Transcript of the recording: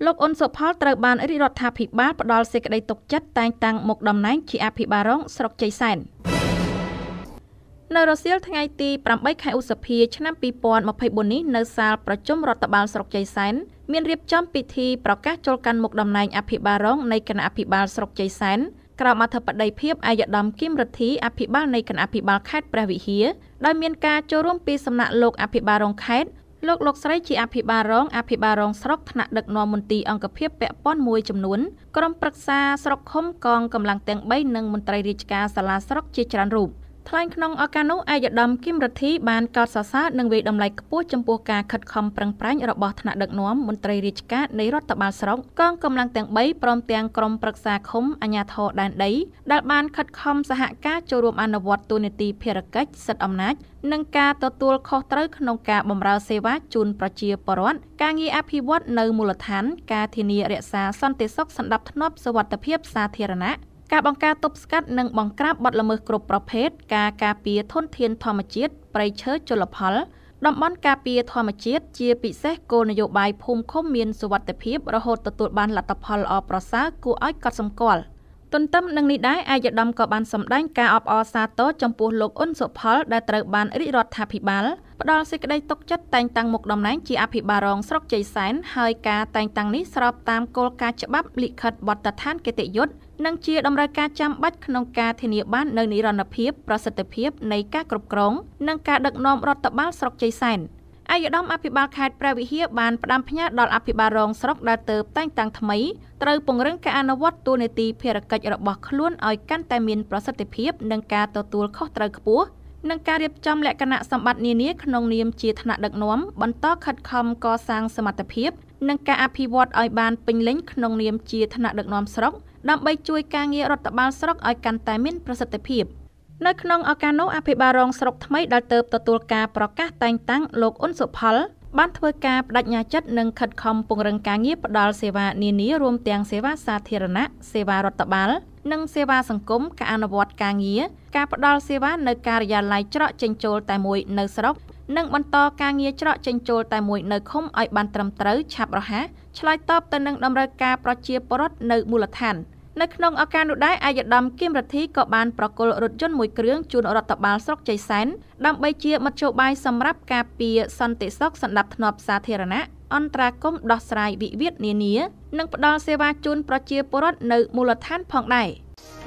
លោកអ៊ុនសុផលត្រូវបានរាជរដ្ឋាភិបាលផ្ដល់សេចក្តីទុកចិត្តតែងតាំងមុខតំណែងជាអភិបាលរងស្រុកជ័យសែននៅរសៀលថ្ងៃទី8 ខែឧសភាឆ្នាំ2024នេះនៅសាលប្រជុំរដ្ឋបាលស្រុកជ័យសែនមានរៀបចំពិធីប្រកាសចូលកាន់មុខតំណែងអភិបាលរងនៃគណៈអភិបាលស្រុកជ័យសែនក្រោមអធិបតីភាពអាយដាមគឹមរិទ្ធីអភិបាលនៃគណៈអភិបាលខេត្តព្រះវិហារដោយមានការចូលរួមពីសំណាក់លោកអភិបាលរងខេត្តលោកស្រីជាអភិបាលរងស្រុកថ្នាក់ដឹកនាំមន្ទីរអង្គភាពពាក់ព័ន្ធមួយចំនួនក្រុមប្រឹក្សាស្រុកឃុំកងកម្លាំងទាំង3និងមន្ត្រីរាជការសាលាស្រុកជាច្រើនរូបថ្លែងក្នុងឱកាសនោះអាយដាមគឹមរិទ្ធីបានកោតសរសើរនិងវាយតម្លៃខ្ពស់ចំពោះការខិតខំប្រឹងប្រែងរបស់ថ្នាក់ដឹកនាំមន្ត្រីរាជការនៃរដ្ឋបាលស្រុកកងកម្លាំងទាំង3ព្រមទាំងក្រុមប្រឹក្សាឃុំអាជ្ញាធរដែនដីដែលបានខិតខំសហការចូលរួមអនុវត្តតួនាទីភារកិច្ចសិទ្ធិអំណាចនិងការទទួលខុសត្រូវក្នុងការបម្រើសេវាជូនប្រជាពលរដ្ឋការងារអភិវឌ្ឍនៅមូលដ្ឋានការធានារក្សាសន្តិសុខសណ្ដាប់ធ្នាប់សុវត្ថិភាពសាធារណៈការបង្ការទប់ស្កាត់និងបង្ក្រាបបទល្មើសគ្រប់ប្រភេទការការពារធនធានធម្មជាតិព្រៃឈើជលផលតំបន់ការពារធម្មជាតិជាពិសេសគោលនយោបាយភូមិឃុំមានសុវត្ថិភាពរហូតទទួលបានលទ្ធផលល្អប្រសើរគួរឲ្យកត់សម្គាល់ទន្ទឹមនឹងនេះដែរអាយដាមក៏បានសម្ដែងការអបអរសាទរចំពោះលោកអ៊ុនសុផលដែលត្រូវបានរាជរដ្ឋាភិបាលផ្ដល់សេចក្តីទុកចិត្តតែងតាំងមុខតំណែងជាអភិបាលរងស្រុកជ័យសែនហើយការតែងតាំងនេះស្របតាមគោលការណ៍ច្បាប់លិខិតបទដ្ឋានគតិយុត្តនិងជាតម្រូវការចាំបាច់ក្នុងការធានាបាននូវនិរន្តរភាពប្រសិទ្ធភាពនៃការគ្រប់គ្រងនិងការដឹកនាំរដ្ឋបាលស្រុកជ័យសែនអាយដាមអភិបាលខេត្តព្រះវិហារបានផ្ដាំផ្ញើដល់អភិបាលរងស្រុកដែលទើបតែងតាំងថ្មីត្រូវពង្រឹងការអនុវត្តតួនាទីភារកិច្ចរបស់ខ្លួនឲ្យកាន់តែមានប្រសិទ្ធភាពនិងការទទួលខុសត្រូវខ្ពស់និងការរៀបចំលក្ខណៈសម្បត្តិនានាក្នុងនាមជាថ្នាក់ដឹកនាំបន្តខិតខំកសាងសមត្ថភាពនិងការអភិវឌ្ឍឲ្យបានពេញលេញក្នុងនាមជាថ្នាក់ដឹកនាំស្រុកដើម្បីជួយការងាររដ្ឋបាលស្រុកឲ្យកាន់តែមានប្រសិទ្ធភាពនៅក្នុងឱកាសនោះអភិបាលរងស្រុកថ្មីដែលទើបទទួលការប្រកាសតែងតាំងលោកអ៊ុនសុផលបានធ្វើការបដិញ្ញាចិត្តនិងខិតខំពង្រឹងការងារផ្ដល់សេវានានារួមទាំងសេវាសាធារណៈសេវារដ្ឋបាលនិងសេវាសង្គមការអនុវត្តការងារការផ្ដល់សេវានៅការិយាល័យច្រកចេញចូលតែមួយនៅស្រុកនិងបន្តការងារច្រកចេញចូលតែមួយនៅឃុំឲ្យបានត្រឹមត្រូវឆាប់រហ័សឆ្លើយតបទៅនឹងតម្រូវការប្រជាពលរដ្ឋនៅមូលដ្ឋាននៅក្នុងឱកាសនោះដែរអាយដាមគឹមរិទ្ធីក៏បានប្រគល់រថយន្តមួយគ្រឿងជូនរដ្ឋបាលស្រុកជ័យសែនដើម្បីជាមធ្យោបាយសម្រាប់ការពារសន្តិសុខសណ្ដាប់ធ្នាប់សាធារណៈអន្តរាគមន៍ដោះស្រាយវិវាទនានានិងផ្ដល់សេវាជូនប្រជាពលរដ្ឋនៅមូលដ្ឋានផងដែរ